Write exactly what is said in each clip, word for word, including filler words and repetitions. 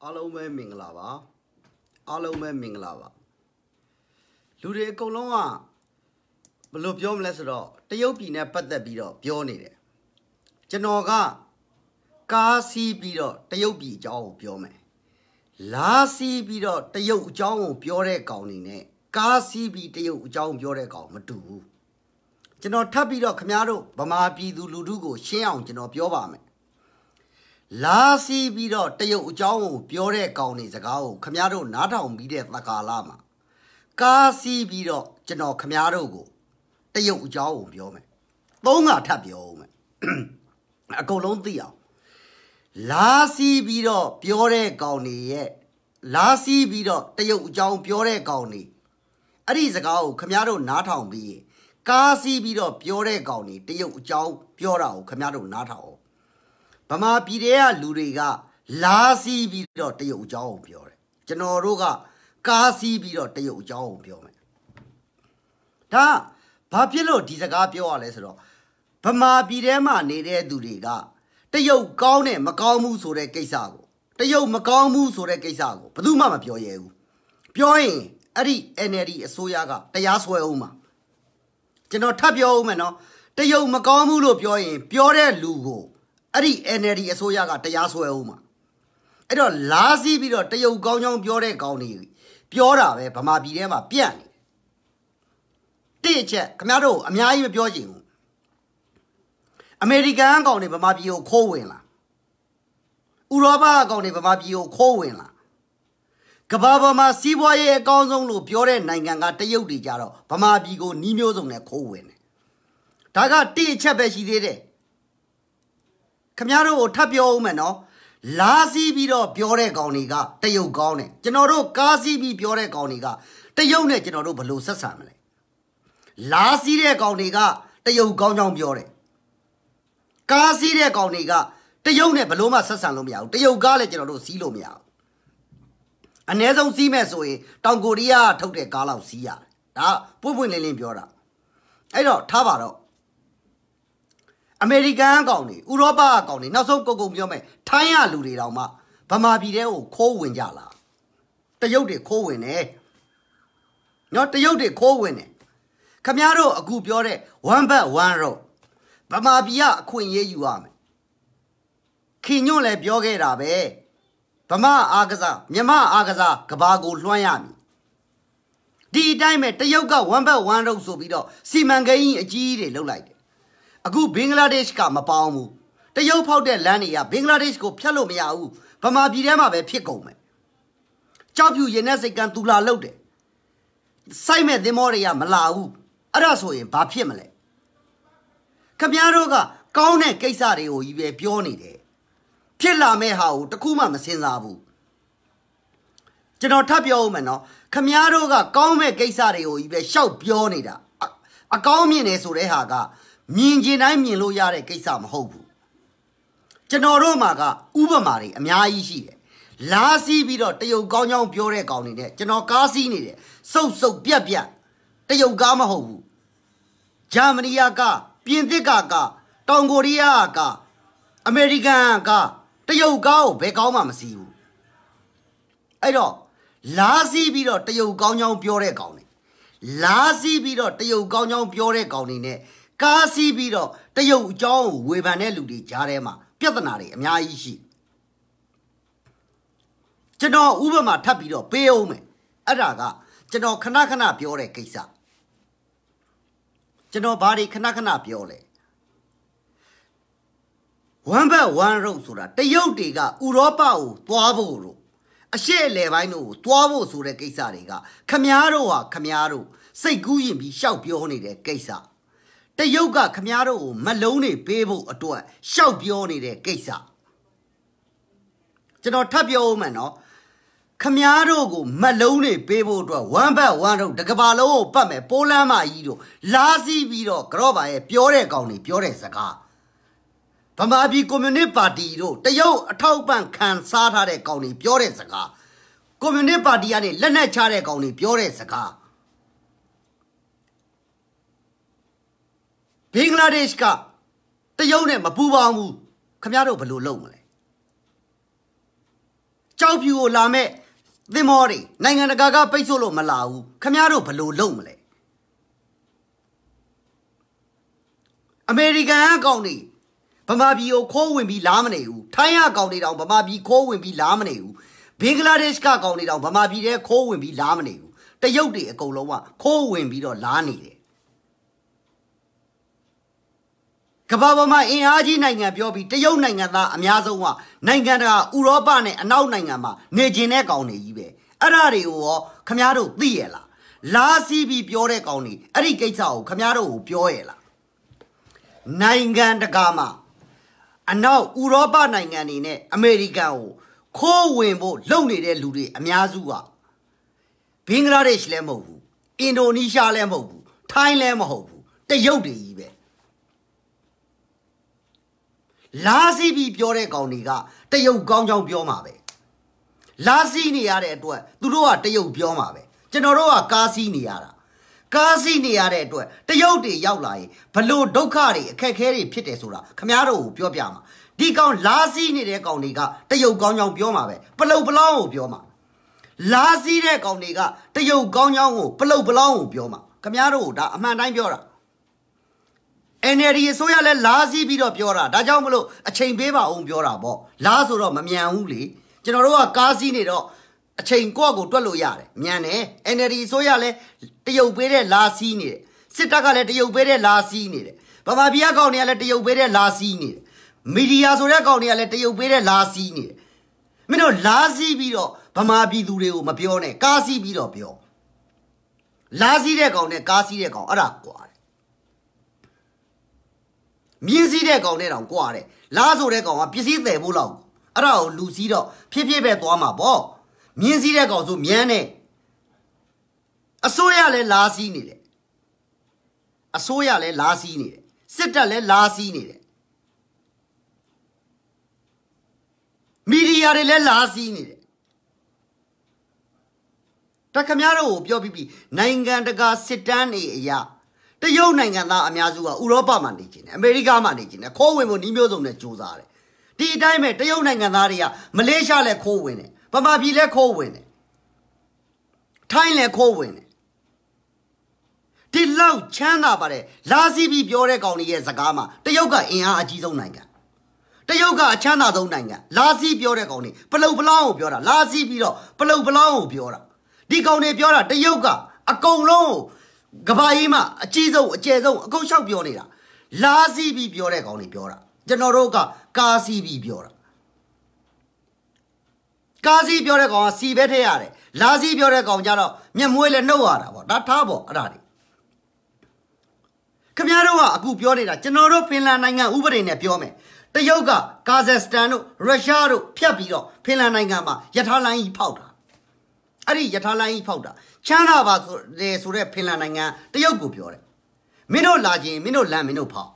အားလုံးပဲမင်္ဂလာပါအားလုံးပဲမင်္ဂလာပါလူတွေအကုန်လုံးကဘယ်လိုပြောမလဲဆိုတော့တရုတ်ပြည်နဲ့ပတ်သက်ပြီးတော့ပြောနေတယ်ကျွန်တော်ကကားစီးပြီးတော့တရုတ်ပြည်အကြောင်းကိုပြောမယ်လာစီးပြီးတော့တရုတ်အကြောင်းကိုပြောတဲ့ကောင်နေနဲ့ကားစီးပြီးတရုတ်အကြောင်းပြောတဲ့ကောင်မတူဘူးကျွန်တော်ထပ်ပြီးတော့ခင်ဗျားတို့ဗမာပြည်သူလူထုကိုရှင်းအောင်ကျွန်တော်ပြောပါမယ်လာစီးပြီးတော့တရုတ်အကြောင်းကိုပြောတဲ့ကောင်နေစကားကိုခင်ဗျားတို့နားထောင်ပြီးတဲ့သက္ကာလမှာကားစီးပြီးတော့ကျွန်တော်ခင်ဗျားတို့ကိုတရုတ်အကြောင်းကိုပြောမယ်သုံးခါထပ်ပြောဦးမယ်အကုန်လုံးသိအောင်လာစီးပြီးတော့ပြောတဲ့ကောင်နေရဲ့လာစီးပြီးတော့တရုတ်အကြောင်းပြောတဲ့ကောင်နေအဲ့ဒီစကားကိုခင်ဗျားတို့နားထောင်ပြီးကားစီးပြီးတော့ပြောတဲ့ကောင်နေတရုတ်အကြောင်းပြောတာကိုခင်ဗျားတို့နားထောင်ဗမာပြည်ထဲကလူတွေကလာစီးပြီးတော့တရုတ်အကြောင်းကိုပြောတယ်ကျွန်တော်တို့ကကားစီးပြီးတော့တရုတ်အကြောင်းကိုပြောမယ်ဒါဘာဖြစ်လို့ဒီစကားပြောရလဲဆိုတော့ဗမာပြည်ထဲမှာနေတဲ့သူတွေကတရုတ်ကောင်းတယ်မကောင်းဘူးဆိုတဲ့ကိစ္စကိုတရုတ်မကောင်းဘူးဆိုတဲ့ကိစ္စကိုဘယ်သူမှမပြောရဲဘူးပြောရင်အဲ့ဒီ N L D အစိုးရကတရားစွဲအောင်မှာကျွန်တော်ထပ်ပြောဦးမယ်နော်တရုတ်မကောင်းဘူးလို့ပြောရင်ပြောတဲ့လူကိုအဲ့ဒီ N L D အစိုးရကတရားစွဲအောင်မှာအဲ့တော့လာစီးပြီးတော့တရုတ်ကောင်းကြောင်းပြောတဲ့ကောင်းနေပြောတာပဲဗမာပြည်ထဲမှာပြန့်နေတိချက်ခင်ဗျားတို့အများကြီးမပြောချင်ဘူးအမေရိကန်ကောင်တွေဗမာပြည်ကိုခိုးဝင်လာဥရောပကောင်တွေဗမာပြည်ကိုခိုးဝင်လာကမ္ဘာပေါ်မှာစီးပွားရေးအကောင်းဆုံးလို့ပြောတဲ့နိုင်ငံကတရုတ်တွေကြတော့ဗမာပြည်ကိုနီးမျိုးစုံနဲ့ခိုးဝင်တယ်ဒါကတိအချက်ပဲရှိသေးတယ်ခင်ဗျားတို့ကိုထပ်ပြောဦးမယ်နော်လာစီးပြီးတော့ပြောတဲ့ကောင်တွေကတရုတ်ကောင်းတယ်ကျွန်တော်တို့ကားစီးပြီးပြောတဲ့ကောင်တွေကတရုတ်နဲ့ကျွန်တော်တို့ဘယ်လိုဆက်ဆံမလဲလာစီးတဲ့ကောင်တွေကတရုတ်ကောင်းကြောင်းပြောတယ်ကားစီးတဲ့ကောင်တွေကတရုတ်နဲ့ဘယ်လိုမှဆက်ဆံလို့မရဘူးတရုတ်ကားလည်းကျွန်တော်တို့စီးလို့မရဘူးအ ਨੇ ဆုံးစီးမဲ့ဆိုရင်တောင်ကိုရီးယားထုတ်တဲ့ကားလောက်စီးရတယ်ဒါပွင့်ပွင့်လင်းလင်းပြောတာအဲ့တော့ထားပါတော့အမေရိကန်ကောင်တွေဥရောပကောင်တွေနောက်ဆုံးကုန်ကုန်ပြောမယ်ထိုင်းရလူတွေတောင်မှဗမာပြည်ထဲကိုခိုးဝင်ကြလာတရုတ်တွေခိုးဝင်တယ်နော်တရုတ်တွေခိုးဝင်တယ်ခမည်းတော်အခုပြောတဲ့ one belt one road ဗမာပြည်ကအခွင့်အရေးယူရမယ်ခင်ညွန့်လည်းပြောခဲ့တာပဲဗမာအားကစားမြမအားကစားကဘာကိုလွှမ်းရမည်ဒီအတိုင်းပဲတရုတ်က one belt one road ဆိုပြီးတော့စီမံကိန်းအကြီးတွေလုပ်လိုက်တယ်အခုဘင်္ဂလားဒေ့ရှ်ကမပေါင်းဘူးတရုတ်ဖောက်တဲ့လမ်းတွေကဘင်္ဂလားဒေ့ရှ်ကိုဖြတ်လို့မရဘူးဗမာပြည်ထဲမှာပဲဖြစ်ကုန်မယ်ကြောက်ဖြူရင်နဲ့စိတ်ကန်းတူလာလုပ်တယ်စိုက်မဲ့သင်္ဘောတွေကမလာဘူးအဲ့ဒါဆိုရင်ဘာဖြစ်မလဲခင်ဗျားတို့ကကောင်းတဲ့ကိစ္စတွေကိုကြီးပဲပြောနေတယ်ဖြစ်လာမဲ့ဟာကိုတခုမှမစင်စားဘူးကျွန်တော်ထပ်ပြောဦးမယ်နော်ခင်ဗျားတို့ကကောင်းမဲ့ကိစ္စတွေကိုကြီးပဲရှောက်ပြောနေတာအကောင်းမြင်နေဆိုတဲ့ဟာကမြင်ကျင်တိုင်းမြင်လို့ရတဲ့ကိစ္စမဟုတ်ဘူးကျွန်တော်တို့မှာကဥပမာတွေအများကြီးရှိတယ်လာစီးပြီးတော့တရုတ်ကောင်းကြောင်းပြောတဲ့ကောင်တွေနဲ့ကျွန်တော်ကားစီးနေတယ်စုပ်စုပ်ပြက်ပြက်တရုတ်ကားမဟုတ်ဘူးဂျာမနီကပြင်သစ်ကကတောင်ကိုရီးယားကအမေရိကန်ကတရုတ်ကားကိုဘယ်ကောင်းမှမစီးဘူးအဲ့တော့လာစီးပြီးတော့တရုတ်ကောင်းကြောင်းပြောတဲ့ကောင်တွေလာစီးပြီးတော့တရုတ်ကောင်းကြောင်းပြောတဲ့ကောင်တွေနဲ့ကားစီးပြီးတော့တရုတ်အကြောင်းကိုဝေဖန်တဲ့လူတွေကြားထဲမှာပြဿနာတွေအများကြီးရှိကျွန်တော်ဥပမာထပ်ပြီးတော့ပေးအောင်မယ်အဲ့ဒါကကျွန်တော်ခဏခဏပြောတဲ့ကိစ္စကျွန်တော်ဘာတွေခဏခဏပြောလဲ one belt one road ဆိုတာတရုတ်တွေကဥရောပကိုသွားဖို့လို့အရှေ့အလယ်ပိုင်းတို့ကိုသွားဖို့ဆိုတဲ့ကိစ္စတွေကခမားတို့ဟာခမားတို့စိတ်ကူးရင်ပြီးရှောက်ပြောနေတဲ့ကိစ္စတရုတ်ကခမားတို့ကိုမလုံးနေပေးဖို့အတွက်ရှောက်ပြောနေတဲ့ကိစ္စကျွန်တော်ထပ်ပြောဦးမယ်နော်ခမားတို့ကိုမလုံးနေပေးဖို့အတွက် one belt one road တကဘာလုံးကိုပတ်မယ်ပိုးလမ်းမကြီးတို့လာစီးပြီးတော့ကြော့ပါရဲ့ပြောတဲ့ကောင်တွေပြောတဲ့စကားဗမာပြည်ကွန်မြူနစ်ပါတီတို့တရုတ်အထောက်ပံ့ခံစားထားတဲ့ကောင်တွေပြောတဲ့စကားကွန်မြူနစ်ပါတီကနေလက်နက်ချတဲ့ကောင်တွေပြောတဲ့စကားဘင်္ဂလားဒေ့ရှ်ကတရုတ်နဲ့မပူးပေါင်းဘူးခင်ဗျားတို့ဘယ်လိုလုပ်မလဲကြောက်ဖြူကိုလာမဲ့သင်္ဘောတွေနိုင်ငံတကာကပိတ်ဆို့လို့မလာဘူးခမရတို့ဘလို့လုံးမလဲအမေရိကန်အကောင်တွေဗမာပြည်ကိုခိုးဝင်ပြီးလာမနေဘူးထိုင်းအကောင်တွေတောင်ဗမာပြည်ခိုးဝင်ပြီးလာမနေဘူးဘင်္ဂလားဒေ့ရှ်ကကောင်တွေတောင်ဗမာပြည်ထဲခိုးဝင်ပြီးလာမနေဘူးတရုတ်တွေအကုန်လုံးကခိုးဝင်ပြီးတော့လာနေတယ်ကမ္ဘာပေါ်မှာအင်အားကြီးနိုင်ငံပြောပြီးတရုတ်နိုင်ငံသားအများဆုံးကနိုင်ငံတကာဥရောပနဲ့အနောက်နိုင်ငံမှာနေကျင်တဲ့ကောင်တွေကြီးပဲအဲ့ဒါတွေကိုရောခမည်းတော်သိရလားလာစီးပြီးပြောတဲ့ကောင်တွေအဲ့ဒီကိစ္စကိုခမည်းတော်ကိုပြောရလားနိုင်ငံတကာမှာအနောက်ဥရောပနိုင်ငံတွေနဲ့အမေရိကန်ကိုခိုးဝင်ဖို့လုပ်နေတဲ့လူတွေအများစုကဘင်္ဂလားဒေ့ရှ်လည်းမဟုတ်ဘူးအင်ဒိုနီးရှားလည်းမဟုတ်ဘူးထိုင်းလည်းမဟုတ်ဘူးတရုတ်တွေကြီးပဲလာစီးပြီးပြောတဲ့ကောင်တွေကတရုတ်ကောင်းကြောင်းပြောမှာပဲလာစီးနေရတဲ့အတွက်သူတို့ကတရုတ်ပြောမှာပဲကျွန်တော်တို့ကကားစီးနေရတာကားစီးနေရတဲ့အတွက်တရုတ်တွေရောက်လာရင်ဘလို့ဒုက္ခတွေအခက်အခဲတွေဖြစ်တယ်ဆိုတာခမားတို့ကိုပြောပြမှာဒီကောင်လာစီးနေတဲ့ကောင်တွေကတရုတ်ကောင်းကြောင်းပြောမှာပဲပလုတ်ပလောင်းကိုပြောမှာလာစီးတဲ့ကောင်တွေကတရုတ်ကောင်းကြောင်းကိုပလုတ်ပလောင်းကိုပြောမှာခမားတို့ဒါအမှန်တိုင်းပြောတာN L D အစိုးရလည်းလာစီးပြီးတော့ပြောတာဒါကြောင့်မလို့အချိန်ပေးပါအောင်ပြောတာပေါ့လာဆိုတော့မမြန်ဘူးလေကျွန်တော်တို့ကကားစီးနေတော့အချိန်ကိုယ့်ကိုတွက်လို့ရတယ်မြန်တယ် N L D အစိုးရလည်းတရုတ်ပေးတဲ့လာစီးနေတယ်စစ်တပ်ကလည်းတရုတ်ပေးတဲ့လာစီးနေတယ်ဗမာပြည်ကောင်တွေကလည်းတရုတ်ပေးတဲ့လာစီးနေတယ်မီဒီယာဆိုတဲ့ကောင်တွေကလည်းတရုတ်ပေးတဲ့လာစီးနေတယ်မင်းတို့လာစီးပြီးတော့ဗမာပြည်သူတွေကိုမပြောနဲ့ကားစီးပြီးတော့ပြောလာစီးတဲ့ကောင်နဲ့ကားစီးတဲ့ကောင်အဲ့ဒါကွာမြင်းစည်းတဲ့ကောင်နဲ့တောင်ကြွားတယ်လားဆိုတဲ့ကောင်ကပစ္စည်းတယ်ဖို့လောက်အဲ့ဒါကိုလူစည်းတော့ဖြည်းဖြည်းပဲသွားမှာပေါ့မြင်းစည်းတဲ့ကောင်ဆိုမြန်းနေအစိုးရလည်းလားစည်းနေတယ်အစိုးရလည်းလားစည်းနေတယ်စစ်တပ်လည်းလားစည်းနေတယ်မီဒီယာတွေလည်းလားစည်းနေတယ်တခမများတို့ကိုပြောပြီးပြီနိုင်ငံတကာစစ်တမ်းတွေအရာတရုတ်နိုင်ငံသားအများစုကဥရောပမှာနေကြတယ်အမေရိကမှာနေကြတယ်ခိုးဝင်ဖို့နှီးမျိုးစုံနဲ့ကြိုးစားတယ်ဒီအတိုင်းပဲတရုတ်နိုင်ငံသားတွေကမလေးရှားလည်းခိုးဝင်တယ်ဗမာပြည်လည်းခိုးဝင်တယ်ထိုင်းလည်းခိုးဝင်တယ်ဒီလောက်ချမ်းသာပါတယ်လာစီးပြီးပြောတဲ့ကောင်တွေရဲ့စကားမှာတရုတ်ကအင်အားအကြီးဆုံးနိုင်ငံတရုတ်ကအချမ်းသာဆုံးနိုင်ငံလာစီးပြောတဲ့ကောင်တွေပလုတ်ပလောင်းကိုပြောတာလာစီးပြီးတော့ပလုတ်ပလောင်းကိုပြောတာဒီကောင်တွေပြောတာတရုတ်ကအကုန်လုံးကဘာကြီးမှာအကြီးဆုံးအကျယ်ဆုံးအကုန်လျှောက်ပြောနေတာလာစီးပြီးပြောတဲ့ကောင်တွေပြောတာကျွန်တော်တို့ကကားစီးပြီးပြောတာကားစီးပြောတဲ့ကောင်ကစီပဲထည့်ရတယ်လာစီးပြောတဲ့ကောင်ကြတော့မျက်မွေးလည်းနှုတ်ရတာပေါ့ဒါထားပေါ့အဲ့ဒါတွေခင်ဗျားတို့ကအခုပြောနေတာကျွန်တော်တို့ဖင်လန်နိုင်ငံဥပဒေနဲ့ပြောမယ်တရုတ်ကကာဇက်စတန်တို့ရုရှားတို့ဖြတ်ပြီးတော့ဖင်လန်နိုင်ငံမှာယထာလိုင်းကြီးဖောက်တာအဲ့ဒီယထာလိုင်းကြီးဖောက်တာချမ်းသာပါဆိုတယ်ဆိုတဲ့ဖင်လန်နိုင်ငံတရုတ်ကိုပြောတယ်မင်းတို့လာခြင်းမင်းတို့လမ်းမင်းတို့ဖောက်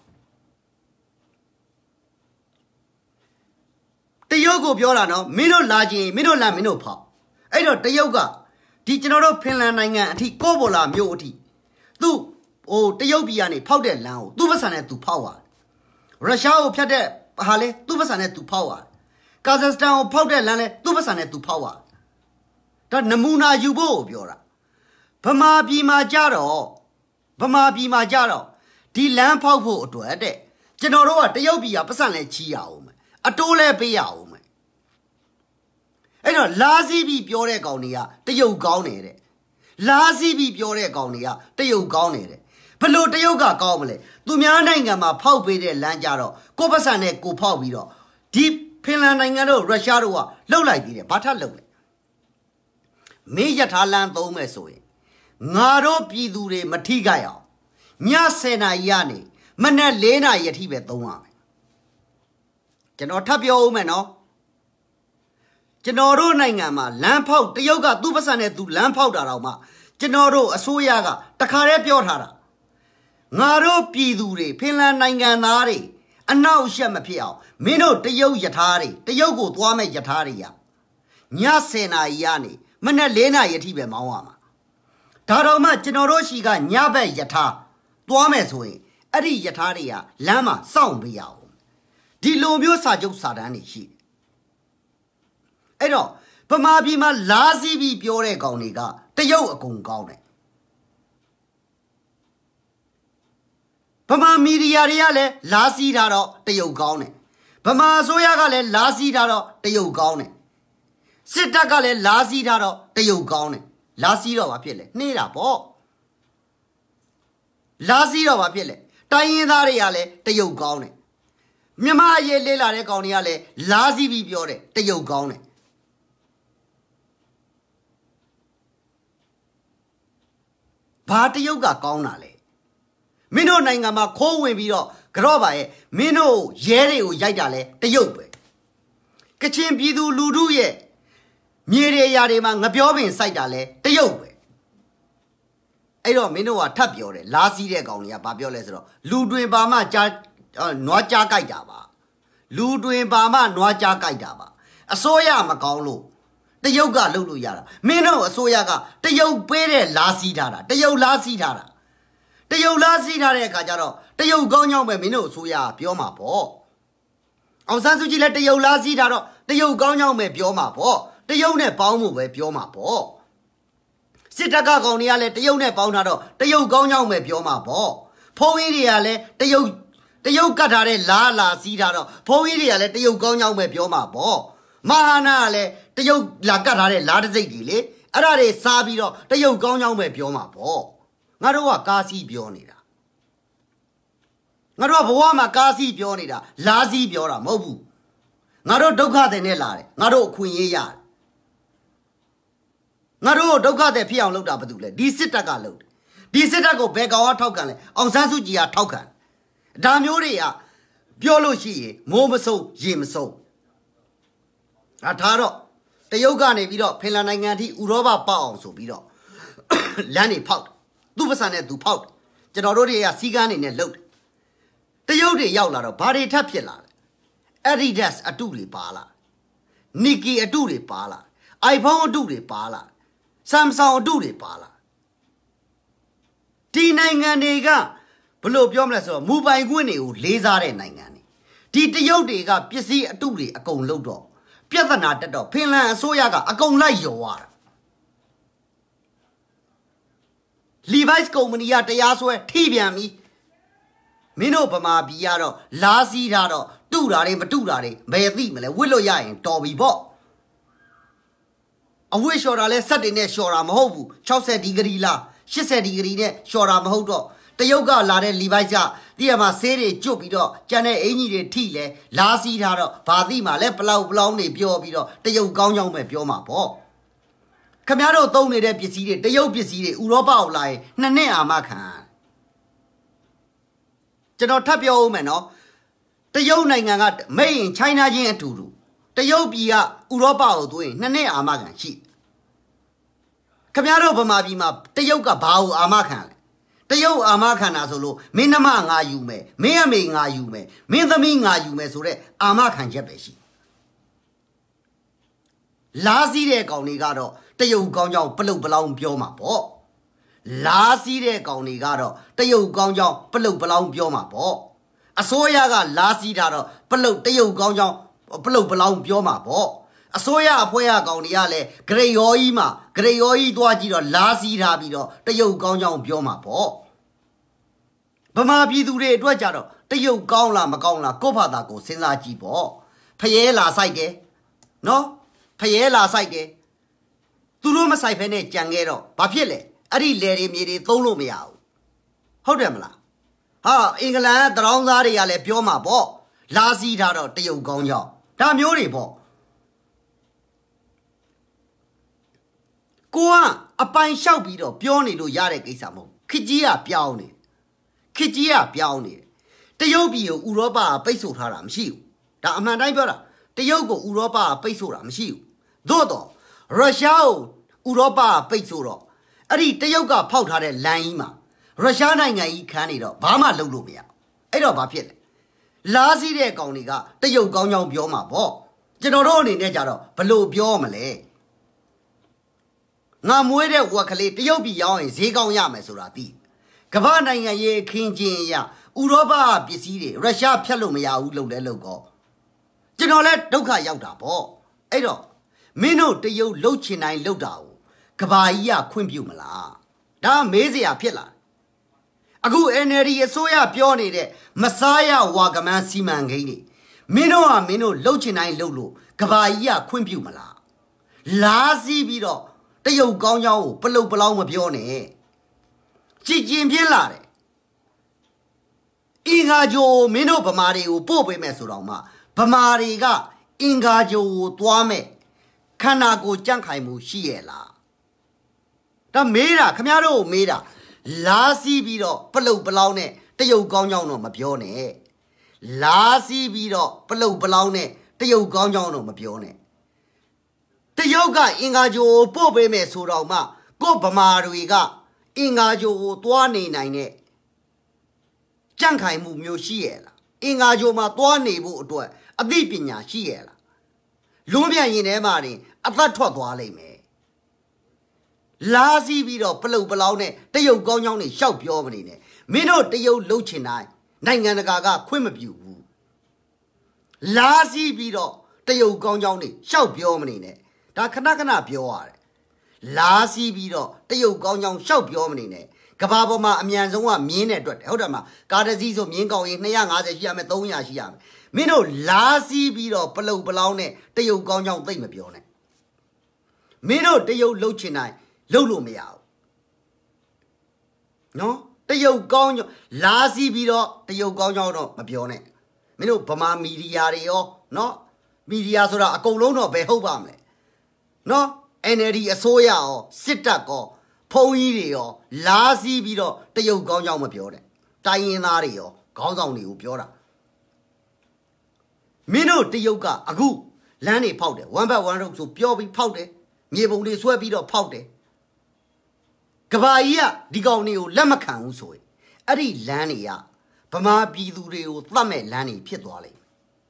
တရုတ်ကိုပြောတာနော်မင်းတို့လာခြင်းမင်းတို့လမ်းမင်းတို့ဖောက်အဲ့တော့တရုတ်ကဒီကျွန်တော်တို့ဖင်လန်နိုင်ငံအထိကောဘောလာမြို့အထိသူ့ဟိုတရုတ်ပြည်ကနေဖောက်တဲ့လမ်းကိုသူ့ပတ်စံနဲ့သူဖောက်သွားရုရှားကိုဖြတ်တဲ့ဟာလဲသူ့ပတ်စံနဲ့သူဖောက်သွားကာဇက်စတန်ကိုဖောက်တဲ့လမ်းလဲသူ့ပတ်စံနဲ့သူဖောက်သွားဒါနမူနာယူဖို့ပြောတာဗမာပြည်မှာကြတော့ဗမာပြည်မှာကြတော့ဒီလမ်းဖောက်ဖို့အတွက်တဲ့ကျွန်တော်တို့ကတရုတ်ပြည်ကပတ်စံလဲချီရအောင်မယ်အတိုးလဲပေးရအောင်မယ်အဲ့တော့လာစီးပြီးပြောတဲ့ကောင်တွေကတရုတ်ကောင်းနေတဲ့လာစီးပြီးပြောတဲ့ကောင်တွေကတရုတ်ကောင်းနေတဲ့ဘလို့တရုတ်ကကောင်းမလဲသူများနိုင်ငံမှာဖောက်ပေးတဲ့လမ်းကြတော့ကိုပတ်စံနဲ့ကိုဖောက်ပြီးတော့ဒီဖင်လန်နိုင်ငံတို့ရုရှားတို့ကလှုပ်လိုက်သေးတယ်ဘာထပ်လှုပ်လဲမင်းရထားလမ်းသုံးမဲ့ဆိုရင်ငါတို့ပြည်သူတွေမထိကြရအောင်ညဆယ်နာရီကနေမနက်လေးနာရီအထိပဲသုံးရမယ်ကျွန်တော်ထပ်ပြောဦးမယ်နော်ကျွန်တော်တို့နိုင်ငံမှာလမ်းဖောက်တရုတ်ကသူ့ပတ်စံနဲ့သူလမ်းဖောက်တာတော့မှကျွန်တော်တို့အစိုးရကတခါတည်းပြောထားတာငါတို့ပြည်သူတွေဖင်လန်နိုင်ငံသားတွေအနောက်ရှက်မဖြစ်အောင်မင်းတို့တရုတ်ယထာတွေတရုတ်ကိုသွားမဲ့ယထာတွေရညဆယ်နာရီကနေမနေ့လေးနာရီအထိပဲမောင်းရမှာဒါတော့မှကျွန်တော်တို့ရှိကညဘက်ယထာသွားမယ်ဆိုရင်အဲ့ဒီယထာတွေကလမ်းမှာစောင့်ပေးရအောင်ဒီလိုမျိုးစာချုပ်စာတမ်းတွေရှိအဲ့တော့ဗမာပြည်မှာလာစီးပြီးပြောတဲ့ကောင်တွေကတရုတ်အကုန်ကောင်းတယ်ဗမာမီဒီယာတွေကလည်းလာစီးထားတော့တရုတ်ကောင်းတယ်ဗမာအစိုးရကလည်းလာစီးထားတော့တရုတ်ကောင်းတယ်စစ်တပ်ကလည်းလာစီးထားတော့တရုတ်ကောင်းတယ်လာစီးတော့ဘာဖြစ်လဲနှေးတာပေါ့လာစီးတော့ဘာဖြစ်လဲတိုင်းရင်းသားတွေကလည်းတရုတ်ကောင်းတယ်မြမအရေးလေးလာတဲ့ကောင်တွေကလည်းလာစီးပြီးပြောတယ်တရုတ်ကောင်းတယ်ဘာတရုတ်ကကောင်းတာလဲမင်းတို့နိုင်ငံမှာခိုးဝင်ပြီးတော့ကြော့ပါရဲ့မင်းတို့ရဲတွေကိုရိုက်တာလဲတရုတ်ပဲကချင်ပြည်သူလူထုရဲ့မြေတွေအရာတွေမှာငပြောပင်စိုက်တာလဲတရုတ်ပဲအဲ့တော့မင်းတို့ကထပ်ပြောတယ်လာစီးတဲ့ကောင်တွေကဘာပြောလဲဆိုတော့လူတွင်ပါမှကြားနွားကြားကြိုက်တာပါလူတွင်ပါမှနွားကြားကြိုက်တာပါအစိုးရမကောင်းလို့တရုတ်ကလုပ်လို့ရတာမင်းတို့အစိုးရကတရုတ်ပေးတဲ့လာစီးထားတာတရုတ်လာစီးထားတာတရုတ်လာစီးထားတဲ့အခါကျတော့တရုတ်ကောင်းကြောင်းပဲမင်းတို့အစိုးရပြောမှာပေါ့အောင်ဆန်းစုကြည်လည်းတရုတ်လာစီးထားတော့တရုတ်ကောင်းကြောင်းပဲပြောမှာပေါ့တရုတ်နဲ့ပေါင်းဖို့ပဲပြောမှာပေါ့စစ်တပ်ကကောင်တွေကလည်းတရုတ်နဲ့ပေါင်းထားတော့တရုတ်ကောင်းကြောင်းပဲပြောမှာပေါ့ဖုံးကြီးတွေကလည်းတရုတ်တရုတ်ကတ်ထားတဲ့လာလာစီးထားတော့ဖုံးကြီးတွေကလည်းတရုတ်ကောင်းကြောင်းပဲပြောမှာပေါ့မဟာနာကလည်းတရုတ်လာကတ်ထားတဲ့လာတစိတ်ကြီးလေအဲ့ဒါတွေစားပြီးတော့တရုတ်ကောင်းကြောင်းပဲပြောမှာပေါ့ငါတို့ကကားစီးပြောနေတာငါတို့ကဘဝမှာကားစီးပြောနေတာလာစီးပြောတာမဟုတ်ဘူးငါတို့ဒုက္ခတွေနဲ့လာတယ်ငါတို့အခွင့်အရေးရတယ်ငါတို့ဒုက္ခတွေဖြစ်အောင်လုပ်တာဘာလို့လဲဒီစစ်တပ်ကလုပ်တယ်ဒီစစ်တပ်ကိုဘယ်ကောင်ကထောက်ခံလဲအောင်ဆန်းစုကြည်ကထောက်ခံဒါမျိုးတွေကပြောလို့ရှိရင်မိုးမစုံရေမစုံအထားတော့တရုတ်ကနေပြီးတော့ဖင်လန်နိုင်ငံထိဥရောပပေါက်အောင်ဆိုပြီးတော့လမ်းတွေဖောက်သူ့ပစံနဲ့သူဖောက်ကျွန်တော်တို့တွေကစီးကားနေနဲ့လှုပ်တရုတ်တွေရောက်လာတော့ဘာတွေထပ်ဖြစ်လာလဲ Adidas အတုတွေပါလာ Nike အတုတွေပါလာ iPhone အတုတွေပါလာ Samsung အတုတွေပါလာဒီနိုင်ငံတွေကဘလို့ပြောမလဲဆိုတော့မူပိုင်ခွင့်တွေကိုလေးစားတဲ့နိုင်ငံတွေဒီတရုတ်တွေကပစ္စည်းအတုတွေအကုန်လုပ်တော့ပြဿနာတက်တော့ဖင်လန်အစိုးရကအကုန်လိုက်ရော်ရတာ Levi's ကုမ္ပဏီကတရားစွဲထိပြန်ပြီမင်းတို့ဗမာပြည်ကတော့လာစီးထားတော့တူတာတွေမတူတာတွေဘယ်သိမလဲဝစ်လို့ရရင်တော်ပြီပေါ့အဝိလျှော်တာလဲစက်တွေနဲ့လျှော်တာမဟုတ်ဘူး60ဒီဂရီလား80ဒီဂရီနဲ့လျှော်တာမဟုတ်တော့တရုတ်ကလာတဲ့ Levi's ကဒီမှာဆေးတွေကျွတ်ပြီးတော့ကျန်တဲ့အင်ကြီးတွေထိလဲလာစီးထားတော့ဘာသိမှလဲပလောက်ပလောင်းတွေပြောပြီးတော့တရုတ်ကောင်းကြောင်းပဲပြောမှာပေါ့ခင်ဗျားတို့သုံးနေတဲ့ပစ္စည်းတွေတရုတ်ပစ္စည်းတွေဥရောပကိုလာရင်နှစ်နှစ်အာမခံကျွန်တော်ထပ်ပြောဦးမယ်နော်တရုတ်နိုင်ငံကမိတ်ရင် China ချင်းအတူတူတရုတ်ပြည်ကဥရောပကိုသွင်းနှစ်နှစ်အာမခံရှိခင်ဗျားတို့ဗမာပြည်မှာတရုတ်ကဘာကိုအာမခံလဲတရုတ်အာမခံတာဆိုလို့မင်းနှမငါယူမယ်မင်းအမေငါယူမယ်မင်းသမီးငါယူမယ်ဆိုတဲ့အာမခံချက်ပဲရှိလာစီးတဲ့ကောင်တွေကတော့တရုတ်ကောင်းကြောင်းပလုတ်ပလောင်းပြောမှာပေါ့လာစီးတဲ့ကောင်တွေကတော့တရုတ်ကောင်းကြောင်းပလုတ်ပလောင်းပြောမှာပေါ့အစိုးရကလာစီးတာတော့ပလုတ်တရုတ်ကောင်းကြောင်းပလုတ်ပလောင်းပြောမှာပေါ့အစိုးရအဖွဲ့အကောင်တွေကလည်းဂရိယောကြီးမှာဂရိယောကြီးသွားကြည့်တော့လာစီးထားပြီးတော့တရုတ်ကောင်းကြောင်းပြောမှာပေါ့ဗမာပြည်သူတွေအတွက်ကြတော့တရုတ်ကောင်းလားမကောင်းလားကိုယ့်ဘာသာကိုစဉ်းစားကြည့်ပေါ့ဖျဲလာဆိုင်တယ်နော်ဖျဲလာဆိုင်တယ်သူတို့မဆိုင်ဖဲနဲ့ကြံခဲ့တော့ဘာဖြစ်လဲအဲ့ဒီလေတွေမြေတွေသုံးလို့မရဘူးဟုတ်တယ်မလားဟာအင်္ဂလန်တရောင်းသားတွေကလည်းပြောမှာပေါ့လာစီးထားတော့တရုတ်ကောင်းကြောင်းဒါမျိုးတွေပေါ့ကိုကအပိုင်လျှောက်ပြီးတော့ပြောနေလို့ရတဲ့ကိစ္စမဟုတ်ခကြီးကပြောင်းနေခကြီးကပြောင်းနေတရုတ်ပြည်ကိုဥရောပကပိတ်ဆို့ထားတာမရှိဘူးဒါအမှန်တိုင်းပြောတာတရုတ်ကိုဥရောပကပိတ်ဆို့တာမရှိဘူးသို့တော့ရုရှားကိုဥရောပကပိတ်ဆို့တော့အဲ့ဒီတရုတ်ကဖောက်ထားတဲ့လမ်းကြီးမှာရုရှားနိုင်ငံကြီးခန်းနေတော့ဘာမှလုပ်လို့မရအဲ့တော့ဘာဖြစ်လဲလာစီးတဲ့ကောင်တွေကတရုတ်ကောင်းကြောင်းပြောမှာပေါ့ကျွန်တော်တို့အနေနဲ့ကြတော့ဘလို့ပြောမလဲငါမွေးတဲ့ဝက်ကလေးတရုတ်ပြည်ရောင်းရင်ဈေးကောင်းရမယ်ဆိုတာသိကမ္ဘာနိုင်ငံရဲ့အခင်းကျင်းအရာဥရောပပစ္စည်းတွေရုရှားဖြတ်လို့မရဘူးလို့လဲလို့ကောကျွန်တော်လဲဒုက္ခရောက်တာပေါ့အဲ့တော့မင်းတို့တရုတ်လှုပ်ချင်တိုင်းလှုပ်တာကိုကဘာကြီးကခွင့်ပြုမလားဒါမေးစရာဖြစ်လာအခု N L D အစိုးရပြောနေတဲ့မစားရဝါကမန်းစီမံကိန်းတွေမင်းတို့ဟာမင်းတို့လှုပ်ချင်တိုင်းလှုပ်လို့ကဘာကြီးကခွင့်ပြုမလားလားစီးပြီးတော့တရုတ်ကောင်းကြောင်းကိုပလုတ်ပလောင်းမပြောနဲ့ကြည်ကျင်ပြင်းလာတယ်အင်္ဂါကြိုမင်းတို့ဗမာတွေကိုပို့ပေးမယ်ဆိုတော့မှဗမာတွေကအင်္ဂါကြိုကိုသွားမယ်ခန္ဓာကိုယ်ကြန့်ခိုင်မှုရှိရဲ့လားဒါမေးတာခမရတို့ကိုမေးတာလားစီးပြီးတော့ပလုတ်ပလောင်းနဲ့တရုတ်ကောင်းကြောင်းတော့မပြောနဲ့လားစီးပြီးတော့ပလုတ်ပလောင်းနဲ့တရုတ်ကောင်းကြောင်းတော့မပြောနဲ့တရုတ်ကအင်္ဂါကြိုကိုပို့ပေးမယ်ဆိုတော့မှကို့ဗမာတွေကအင်္ဂါကြိုကိုသွားနေနိုင်တဲ့ကြန့်ခိုင်မှုမျိုးရှိရဲ့လားအင်္ဂါကြိုမှာသွားနေဖို့အတွက်အသိပညာရှိရဲ့လားလွန်ပြန်ရင်ထဲမှာတင်အသက်ထွက်သွားလိမ့်မယ်လားစီးပြီးတော့ပလုတ်ပလောင်းနဲ့တရုတ်ကောင်းကြောင်းတွေရှောက်ပြောမနေနဲ့မင်းတို့တရုတ်လှုပ်ချင်တိုင်းနိုင်ငံတကာကခွင့်မပြုဘူးလားစီးပြီးတော့တရုတ်ကောင်းကြောင်းတွေရှောက်ပြောမနေနဲ့ဒါခဏခဏပြောရတယ်လားစီးပြီးတော့တရုတ်ကောင်းကြောင်းရှောက်ပြောမနေနဲ့ကဘာပေါ်မှာအမြန်ဆုံးကမြင်းနဲ့တွက်တယ်ဟုတ်တယ်မကာတစီဆိုမြင်းကောင်းရင်နှစ်ငါးဆယ်ရှိရမယ်သုံးရာရှိရမယ်မင်းတို့လားစီးပြီးတော့ပလုတ်ပလောင်းနဲ့တရုတ်ကောင်းကြောင်းသိမ့်မပြောနဲ့မင်းတို့တရုတ်လှုပ်ချင်တိုင်းလှုပ်လို့မရဘူးနော်တရုတ်ကောင်းကြောင်းလားစီးပြီးတော့တရုတ်ကောင်းကြောင်းတော့မပြောနဲ့မင်းတို့ဗမာမီဒီယာတွေရောနော်မီဒီယာဆိုတာအကုန်လုံးတော့ဘယ်ဟုတ်ပါမလဲနော် N L D အစိုးရရောစစ်တပ်ကောဖုံကြီးတွေရောလားစီးပြီးတော့တရုတ်ကောင်းကြောင်းမပြောနဲ့တိုင်းရင်းသားတွေရောခေါင်းဆောင်တွေကိုပြောတာမင်းတို့တရုတ်ကအခုလမ်းတွေဖောက်တယ် one by one road ဆိုပြောပြီးဖောက်တယ်မြေပုံတွေဆွဲပြီးတော့ဖောက်တယ်ကဘာကြီးကဒီကောင်တွေကိုလက်မခံဘူးဆိုရင်အဲ့ဒီလမ်းတွေကဗမာပြည်သူတွေကိုသတ်မဲ့လမ်းတွေဖြစ်သွားလိမ့်မယ်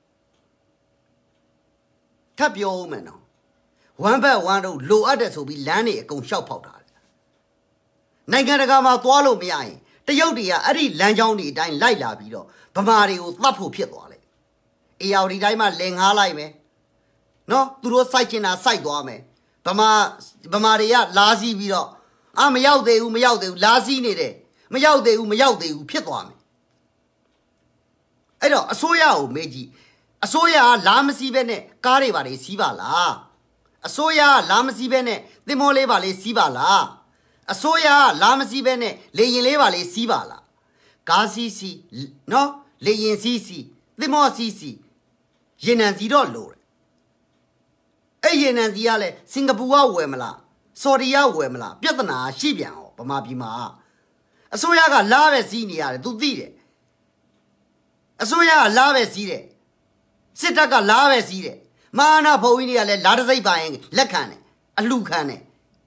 ထပ်ပြောဦးမယ်နော် one by one road လိုအပ်တယ်ဆိုပြီးလမ်းတွေအကုန်ရှောက်ဖောက်တာနိုင်ငံတကာမှာသွားလို့မရရင်တရုတ်တွေကအဲ့ဒီလမ်းကြောင်းတွေအတိုင်းလိုက်လာပြီးတော့ဗမာတွေကိုသတ်ဖို့ဖြစ်သွားလိမ့်အေယာဒီတိုင်းမှာလင်ငားလိုက်မယ်နော်သူတို့စိုက်ချင်တာစိုက်သွားမယ်ဗမာဗမာတွေကလားစီးပြီးတော့အာမရောက်သေးဘူးမရောက်သေးဘူးလားစီးနေတယ်မရောက်သေးဘူးမရောက်သေးဘူးဖြစ်သွားမယ်အဲ့တော့အစိုးရကိုမေးကြည့်အစိုးရကလားမစီးပဲနဲ့ကားတွေပါလေစီးပါလားအစိုးရကလားမစီးပဲနဲ့သင်္ဘောလေးပါလေစီးပါလားအစိုးရကလားမစီးပဲနဲ့လေရင်လေးပါလေစီးပါလားကားစီးစီးနော်လေရင်စီးစီးသင်္ဘောစီးစီးရေနံစီတော့လို့အဲ့ရေနံစီကလည်းစင်ကာပူကဝယ်မလားဆော်ဒီကဝယ်မလားပြဿနာရှိပြန်အောင်ဗမာပြည်မှာအစိုးရကလားပဲစီးနေရတယ်သူသိတယ်အစိုးရကလားပဲစီးတယ်စစ်တပ်ကလားပဲစီးတယ်မာနာဘုံကြီးတွေကလည်းလားတစိမ့်ပါရင်လက်ခံတယ်အလှခံတယ်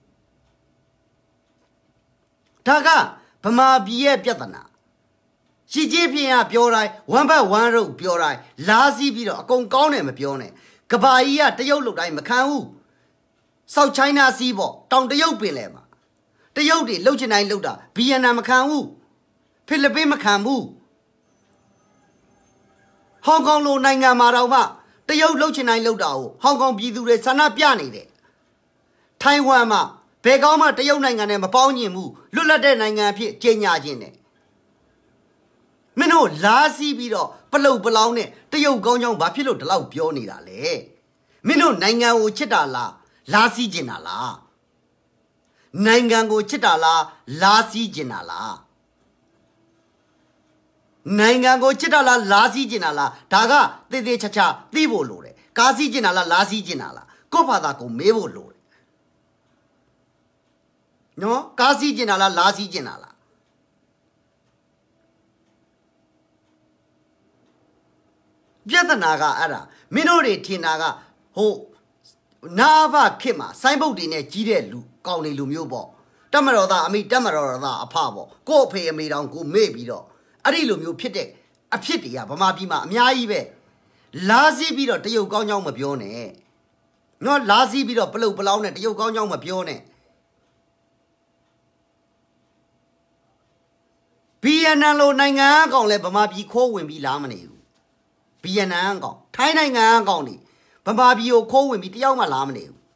ဒါကဗမာပြည်ရဲ့ပြဿနာရှိချင်းဖြင့်ကပြောတိုင်း one by one road ပြောတိုင်းလားစီးပြီးတော့အကုန်ကောင်းတယ်မပြောနဲ့ကဘာကြီးကတရုတ်လုတ်တိုင်းမခံဘူးဆောက်ချိုင်းနာစီးပေါ့တောင်တရုတ်ပင်လဲမှာတရုတ်တွေလှုပ်ချင်တိုင်းလှုပ်တာဗီယက်နမ်မခံဘူးဖိလစ်ပင်းမခံဘူးဟောင်ကောင်လိုနိုင်ငံမှာတော့မှတရုတ်လှုပ်ချင်တိုင်းလှုပ်တာကိုဟောင်ကောင်ပြည်သူတွေဆန္ဒပြနေတယ်ထိုင်ဝမ်မှာဘယ်ကောင်းမှတရုတ်နိုင်ငံနဲ့မပေါင်းညင်ဘူးလွတ်လပ်တဲ့နိုင်ငံအဖြစ်ကြေညာခြင်းနဲ့မင်းတို့လားစီးပြီးတော့ပလုတ်ပလောင်းနဲ့တရုတ်ကောင်းကြောင်းဘာဖြစ်လို့ဒီလောက်ပြောနေတာလဲမင်းတို့နိုင်ငံကိုချစ်တာလားလားစီးကျင်တာလားနိုင်ငံကိုချစ်တာလားလားစီးကျင်တာလားနိုင်ငံကိုချစ်တာလားလားစီးကျင်တာလားဒါကသေသေးချာချာသိဖို့လိုတယ်ကားစီးကျင်တာလားလားစီးကျင်တာလားကိုယ့်ဘာသာကိုမေးဖို့လိုတယ်နော်ကားစီးကျင်တာလားလားစီးကျင်တာလားပြဿနာကအဲ့ဒါမင်းတို့တွေထင်တာကဟိုနာဘခေတ်မှာစိုင်းပုတ်တွေနဲ့ကြီးတဲ့လူကောင်းနေလူမျိုးပေါ့တမတော်သားအမိတမတော်သားအဖပေါ့ကို့အဖေအမေတောင်ကိုမေ့ပြီးတော့အဲ့ဒီလိုမျိုးဖြစ်တဲ့အဖြစ်တွေကဗမာပြည်မှာအများကြီးပဲလားစီးပြီးတော့တရုတ်ကောင်းကြောင်းမပြောနဲ့နော်လားစီးပြီးတော့ပလုတ်ပလောင်းနဲ့တရုတ်ကောင်းကြောင်းမပြောနဲ့ဗီယက်နမ်လိုနိုင်ငံအကောင်လဲဗမာပြည်ခိုးဝင်ပြီးလားမနေဘူးဗီယက်နမ်အကောင်ထိုင်းနိုင်ငံအကောင်နေဗမာပြည်ကိုခိုးဝင်ပြီးတယောက်မှလားမနေဘူး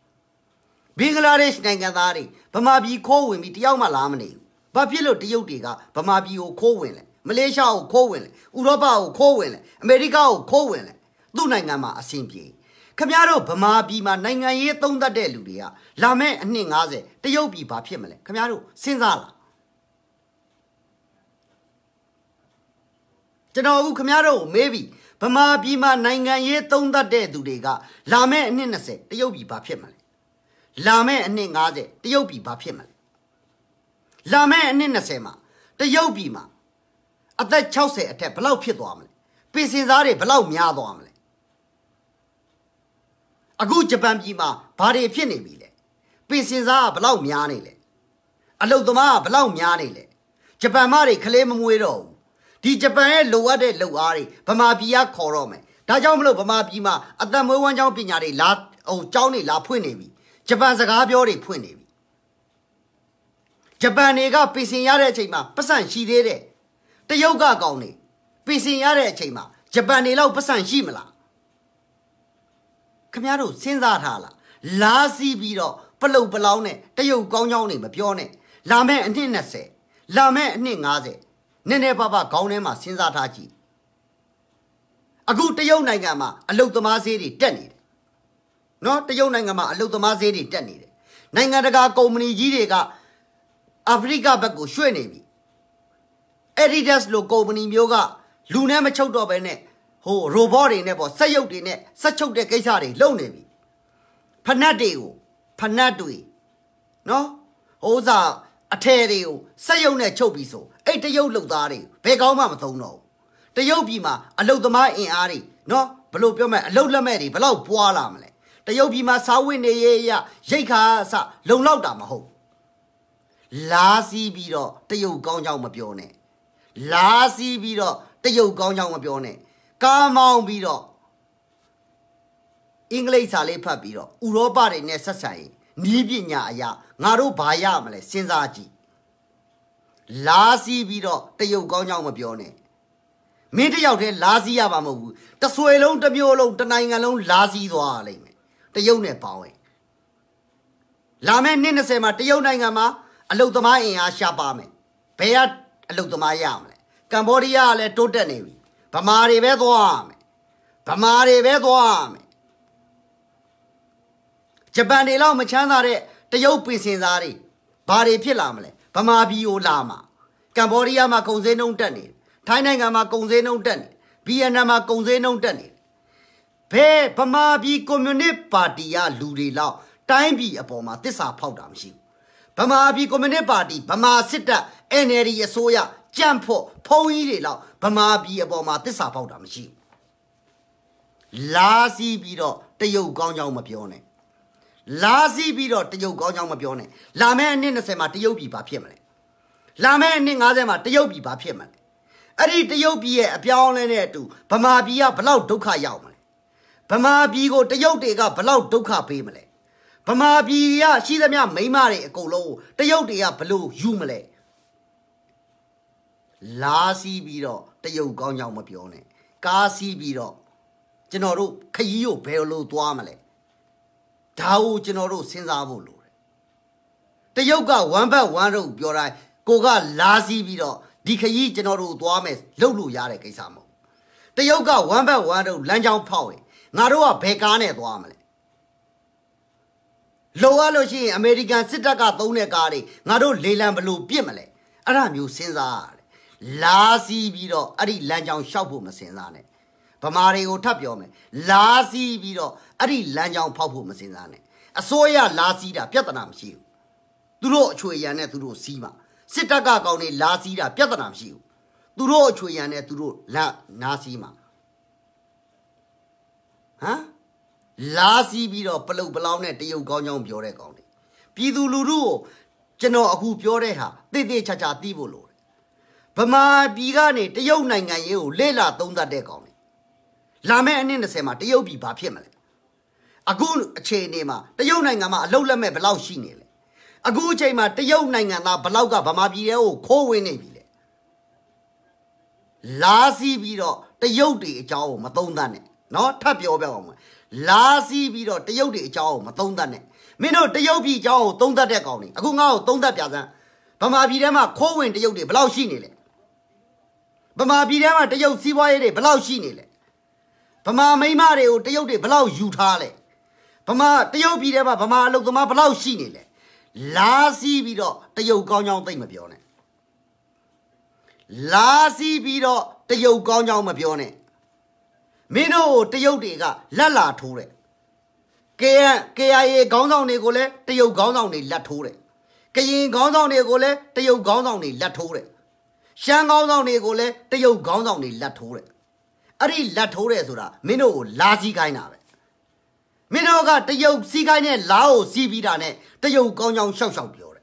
Bangladesh Nangadari, Bamabi Cowen, Tiama Lamani, Papilo Tiotica, Bamabio Cowen, Malaysia or Cowen, Europa or Cowen, America or Cowen, Dunangama Asimpi. Camaro, Bamabi, Nanga yet on the Deludia, Lame and Ningaze, the Yobi Papimele, Camaro, Sinzala. General Camaro, maybe, Bamabi, Nanga yet on the Deludia, Lame and Ninase, the Yobi Papimele. Lame and Ningaze, the Yobi Papimele. Lame and Ninasema, the Yobima. At that Chelsea at below Pitwamle, Pisinzari below Miadwamle. A good Japan Bima, Pari Pinibile, Pisinza below Mianile. A Lodoma below Mianile. Japan Mari Kalem Widow. Di Japan Loade Loari, Pamabia Korome. Tajamlo Pamabima, at the Mowan Pignari, La O Johnny La Puinevi. Japan's a Gabiori Puinevi. Japan ega Pisin Yare Chima, Pasan she did it. The yoga goni, Pisin Yare Chima, Japan Elo Pasan Shimala. Camaro, Sinzatala, La Sibiro, Palo Balone, the Yogoni, Mapione, Lame and Ninase, Lame and Ningaze, Nene Baba Gonema, Sinzataji. A good Yonagama, a Lotomazeri, Denny. Not the Yonagama, a Lotomazeri, Denny. Nangadaga Gomini Giga, Africa Bago, Shuenevi. Edidas lo Gomini Yoga, Luna Machodo Bene. Oh, robot never say out in it, such out the Gaisari, low navy. Panadeo, Panadui. No? Oza, a terio, say on a chobiso, eight a yo lodari, beg all mamma no. The Yobima, a lodama in Ari, no? Below Puma, a low lameri, below Pualamle. The Yobima sawin the ya, Jaka sa, low loudamaho. Lassie biro, the yo gone young mapione. Lassie biro, the yo gone young mapione. Come on, Biro. English are papiro, Europa in necessary, Nibinya ya, Naru Bayamale, Sinzaji. Lassie Biro, the Yogonyang Mabione. Made out a Lassie Abamu, the Swello, the Miolo, the Nine alone, Lassie Zoale, the Yone Power. Lamen Ninasema, the Yonangama, a Lotoma in Ashabame. Payat a Lotoma Yamle. Cambodia le Totanevi. Pamari Vedoame. Pamari Vedoame. Japan Elo Machanare, the Yopi Sinzari, Bari Pilamle, Pamabio Lama, Cambodia Maconze no Danny, Tainanga Maconze no Danny, Pianama Conze no Danny. Pe Pamabi Communist Party ya Ludi Lao, Time be upon my Tissa Powdam Shoe. Pamabi Communist Party, Pama Sita, Eneri Soya, Jampo, Poiri Lao, Pamabi upon my Tissa Powdam Shoe. Lassie Bido, the Yogon Mapione. Lassie Bido, the Yogon Mapione. La man in the Sema, the Yobi Bapimale. La man in Azema, the Yobi Bapimale. I read the Yobi a pion and air to Pamabia below Doka Yamale. Pamabigo, the Yodega below Doka Pimale. Pamabia, she the Mia Maymari, go low, the Yodia below Humale. Lassie Bido, the Yogon Mapione. Gassi Bido. Genoro, Kayo, Pelo, Duamale. Tau Genoro, Sinzavolo. The yoga one by one rope, your eye, Goga, Lassie Bido, Dikayi Genoro, Duames, Lulu Yare Kisamo. The yoga one by one rope, Lanjang Power, Naroa Pecane Duamale. Loa Loshi, American Sitaka Tone Gari, Naro Leland Blue Pimale, Aramu Sinzar. Lassie Bido, Adi Lanjang Shabu Masinzane. Pamario Tapiome, Lassie Bido, Adi Lanjang Papu Masinzane. A soya Lasida, Piatanam Shiu. Duro Chuyane Duro Sima. Sitaka Goni Lasida, Piatanam Shiu. Duro Chuyane Duro La Nasima. Huh? Lassie Bido, Palo Balone, Dio Gonyon Piore Goni. Pidu Luru, Geno Ahu Pioreha, Dede Chacha Divolo. Pama Bigani, the Yonanga you, Lela Donda Deconi. Lame in the Sema, the Yobi Bapimale. A good chain nema, the Yonangama, Lola me below shinele. A good chama, the Yonanga, Balauga, Bamabio, Coe Navile. Lassie Bido, the Yodi Jow, Matondane. Not Tapio Belm. Lassie Bido, the Yodi Jow, Matondane. မင်းတို့တရုတ်ပြည်เจ้าကိုသုံးသက်တဲ့ကောင်တွေအခုငါ့ကိုသုံးသက်ပြစမ်းဗမာပြည်ထဲမှာခိုးဝင်တရုတ်တွေဘယ်လောက်ရှိနေလဲဗမာပြည်ထဲမှာတရုတ်စီးပွားရေးတွေဘယ်လောက်ရှိနေလဲဗမာမိန်းမတွေကိုတရုတ်တွေဘယ်လောက်ယူထားလဲဗမာတရုတ်ပြည်ထဲမှာဗမာအလုပ်သမားဘယ်လောက်ရှိနေလဲလာစီးပြီးတော့တရုတ်ကောင်းကြောင်းသိမ့်မပြောနဲ့လာစီးပြီးတော့တရုတ်ကောင်းကြောင်းမပြောနဲ့မင်းတို့တရုတ်တွေကလက်လာထိုးတယ်ကေကေအိုင်အေခေါင်းဆောင်တွေကိုလည်းတရုတ်ခေါင်းဆောင်တွေလက်ထိုးတယ်ကရင်ခေါင်းဆောင်တွေကိုလည်းတရုတ်ခေါင်းဆောင်တွေလက်ထိုးတယ်ရှမ်းခေါင်းဆောင်တွေကိုလည်းတရုတ်ခေါင်းဆောင်တွေလက်ထိုးတယ်အဲ့ဒီလက်ထိုးတယ်ဆိုတာမင်းတို့ကိုလာစီးခိုင်းတာပဲမင်းတို့ကတရုတ်စီးခိုင်းတဲ့လာကိုစီးပြီးတာနဲ့တရုတ်ကောင်းကြောင်းရှောက်ရှောက်ပြောတယ်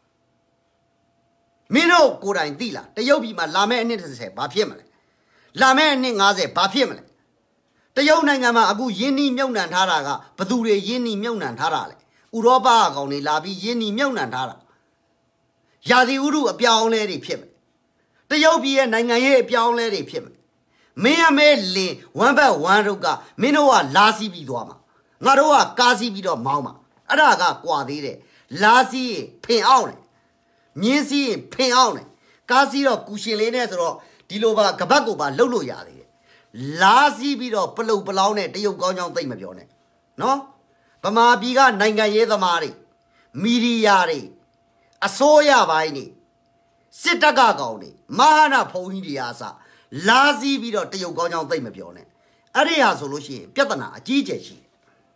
မင်းတို့ကိုယ်တိုင်သိလားတရုတ်ပြည်မှာလာမယ့်အနှစ်တစ်ဆယ်ဘာဖြစ်မလဲလာမယ့်အနှစ်ငါးဆယ်ဘာဖြစ်မလဲတရုတ်နိုင်ငံမှာအခုယင်းနှီးမြုပ်နှံထားတာကဘသူတွေယင်းနှီးမြုပ်နှံထားတာလဲဥရောပအကောင်တွေလာပြီးယင်းနှီးမြုပ်နှံထားတာရာသီဥတုအပြောင်းလဲတွေဖြစ်မယ်တရုတ်ပြည်ရဲ့နိုင်ငံရေးအပြောင်းလဲတွေဖြစ်မယ်မင်းအမဲလင်ဝမ်ဘတ်ဝမ်ရုပ်ကမင်းတို့ကလာစီးပြီးသွားမှာငါတို့ကကားစီးပြီးတော့မောင်းမှာအဲ့ဒါကကွာသေးတယ်လာစီးရင်ဖင်အောင်တယ်မြင်းစီးရင်ဖင်အောင်တယ်ကားစီးတော့ကူရှင်လေးနဲ့ဆိုတော့ဒီလိုပါကပတ်ကိုပါလှုပ်လို့ရသေးတယ်လာစီးပြီးတော့ပလုတ်ပလောင်းနဲ့တရုတ်ကောင်းကြောင်းသိမ့်မပြောနဲ့နော်ဗမာပြည်ကနိုင်ငံရေးသမားတွေမီဒီယာတွေအစိုးရပိုင်းတွေစစ်တပ်ကကောင်တွေမဟာနာဖုံကြီးတွေအားစလာစီးပြီးတော့တရုတ်ကောင်းကြောင်းသိမ့်မပြောနဲ့အဲ့ဒီဟာဆိုလို့ရှိရင်ပြဿနာအကြီးကျယ်ရှိတယ်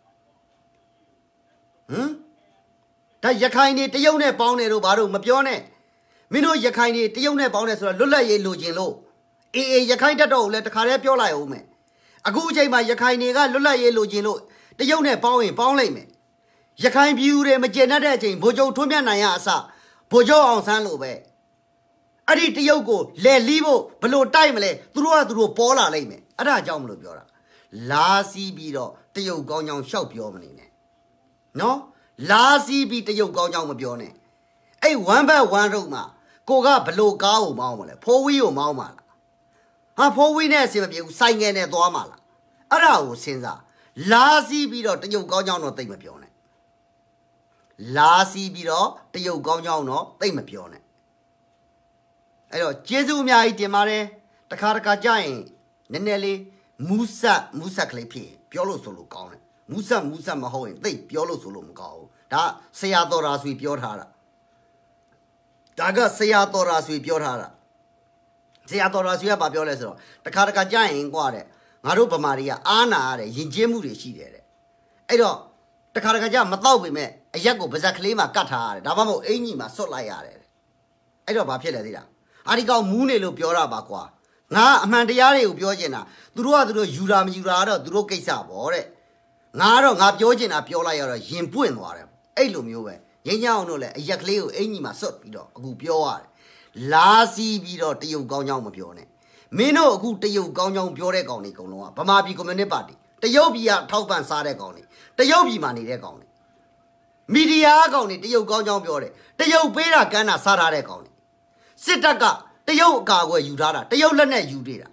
ဟမ်ဒါရခိုင်တွေတရုတ်နဲ့ပေါင်းတယ်လို့ဘာလို့မပြောနဲ့မင်းတို့ရခိုင်တွေတရုတ်နဲ့ပေါင်းတယ်ဆိုတော့လွတ်လပ်ရေးလိုချင်လို့အေးအေးရခိုင်တက်တော့ကိုလည်းတခါတည်းပြောလိုက်အောင်မယ်အခုအချိန်မှာရခိုင်တွေကလွတ်လပ်ရေးလိုချင်လို့တရုတ်နဲ့ပေါင်းရင်ပေါင်းလိုက်မယ်ရခိုင်ပြည်သူတွေမကျေနပ်တဲ့အချိန်ဗိုလ်ချုပ်ထွန်းမြတ်နိုင်ရအစဗိုလ်ချုပ်အောင်ဆန်းလို့ပဲအဲ့ဒီတရုတ်ကိုလဲလီးဖို့ဘလို့တိုက်မလဲသူတို့ကသူတို့ပေါ်လာလိမ့်မယ်အဲ့ဒါကြောင့်မလို့ပြောတာလာစီးပြီးတော့တရုတ်ကောင်းကြောင်ရှောက်ပြောမနေနဲ့နော်လာစီးပြီးတရုတ်ကောင်းကြောင်မပြောနဲ့အဲ့ဝမ်ဘတ်ဝမ်ရုပ်မှာကိုကဘလို့ကားကိုမောင်းမလဲဖိုးဝီးကိုမောင်းမှာလားဟာဖိုးဝီးနဲ့အစင်မပြေဘူးစိုင်းငယ်နဲ့သွားမှာလားအဲ့ဒါကိုစဉ်းစားလာစီးပြီးတော့တရုတ်ကောင်းကြောင်တော့သိမပြောနဲ့လာစီးပြီးတော့တရုတ်ကောင်းကြောင်တော့သိမပြောနဲ့အဲ့တော့ကျေးဇူးအများကြီးတင်ပါတယ်တခါတခါကြာရင်နည်းနည်းလေးမူးဆက်မူးဆက်ကလေးဖြစ်ပြောလို့ဆိုလို့ကောင်းတယ်မူးဆက်မူးဆက်မဟုတ်ရင်သိပြောလို့ဆိုလို့မကောင်းဘူးဒါဆရာတော်ရာဆွေပြောထားတာဒါကဆရာတော်ရာဆွေပြောထားတာဆရာတော်ရာဆွေကဘာပြောလဲဆိုတော့တခါတခါကြာရင်ကွာတဲ့ငါတို့ဗမာတွေကအားနာရတယ်ယဉ်ကျေးမှုတွေရှိတယ်တဲ့အဲ့တော့တခါတခါကြာမတော့ပေမဲ့အရက်ကိုပါဇက်ကလေးမှာကတ်ထားရတယ်ဒါမှမဟုတ်အင်ကြီးမှာဆွတ်လိုက်ရတယ်အဲ့တော့ဘာဖြစ်လဲသိလားအာဒီကောင်မူးနေလို့ပြောတာပါကွာငါအမှန်တရားတွေကိုပြောချင်တာသူတို့ကသူတို့ယူတာမယူတာတော့သူတို့ကိစ္စပေါ့တဲ့ငါကတော့ငါပြောချင်တာပြောလိုက်ရတော့ရင်ပွင့်သွားတယ်အဲ့လိုမျိုးပဲငင်းညအောင်တို့လည်းအရက်ကလေးကိုအင်ကြီးမှာဆွတ်ပြီးတော့အခုပြောရတယ်လာစီးပြီးတော့တရုတ်ကောင်းကြောင်းမပြောနဲ့မင်းတို့အခုတရုတ်ကောင်းကြောင်းပြောတဲ့ကောင်တွေအကုန်လုံးကဗမာပြည်ကွန်မြူနစ်ပါတီတရုတ်ပြည်ကထောက်ပံ့စားတဲ့ကောင်တွေတရုတ်ပြည်မှာနေတဲ့ကောင်တွေမီဒီယာကောင်တွေတရုတ်ကောင်းကြောင်းပြောတယ်တရုတ်ပေးတာကမ်းတာစားထားတဲ့ကောင်တွေစစ်တပ်ကတရုတ်အကာအကွယ်ယူထားတာတရုတ်လက်နဲ့ယူနေတာ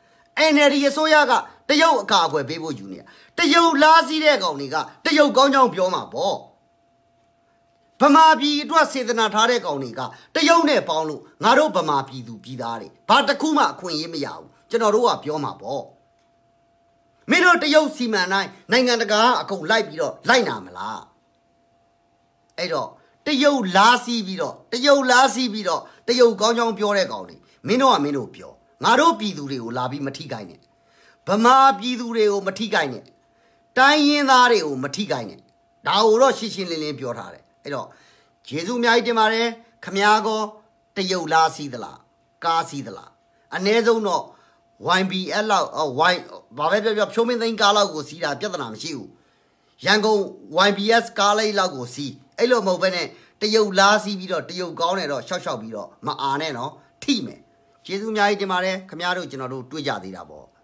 N L D အစိုးရကတရုတ်အကာအကွယ်ပေးဖို့ယူနေတာတရုတ်လာစီးတဲ့ကောင်တွေကတရုတ်ကောင်းကြောင်းပြောမှာပေါ့ဗမာပြည်အတွက်စေတနာထားတဲ့ကောင်တွေကတရုတ်နဲ့ပေါင်းလို့ငါတို့ဗမာပြည်သူပြည်သားတွေဘာတစ်ခုမှအခွင့်အရေးမရဘူးကျွန်တော်တို့ကပြောမှာပေါ့မင်းတို့တရုတ်စီမံတိုင်းနိုင်ငံတကာအကုန်လိုက်ပြီးတော့လိုက်နာမလားအဲ့တော့တရုတ်လာစီးပြီးတော့တရုတ်လာစီးပြီးတော့တရုတ်ကောင်းကြောင်းပြောတဲ့ကောင်တွေမင်းတို့ကမင်းတို့ပြောငါတို့ပြည်သူတွေကိုလာပြီးမထိခိုက်နဲ့ဗမာပြည်သူတွေကိုမထိခိုက်နဲ့တိုင်းရင်းသားတွေကိုမထိခိုက်နဲ့ဒါကိုတော့ရှင်းရှင်းလင်းလင်းပြောထားတယ်အဲ့တော့ယေရှုအများကြီးတင်ပါတယ်ခမားကောတရုတ်လာစီးသလားကားစီးသလားအ ਨੇ ဆုံးတော့ Y B L လောက် Y ဘာပဲပြောပြောဖြိုးမင်းသိန်းကားလောက်ကိုစီးတာပြဿနာမရှိဘူးရန်ကုန် Y B S ကားလေးလောက်ကိုစီးအဲ့လိုမဟုတ်ဘဲနဲ့တရုတ်လာစီးပြီးတော့တရုတ်ကောင်းတယ်တော့ရှောက်ရှောက်ပြီးတော့မအားနဲ့နော်ထိမယ်ကျေးဇူးအများကြီးတင်ပါတယ်ခင်ဗျားတို့ကျွန်တော်တို့တွေ့ကြသေးတာပေါ့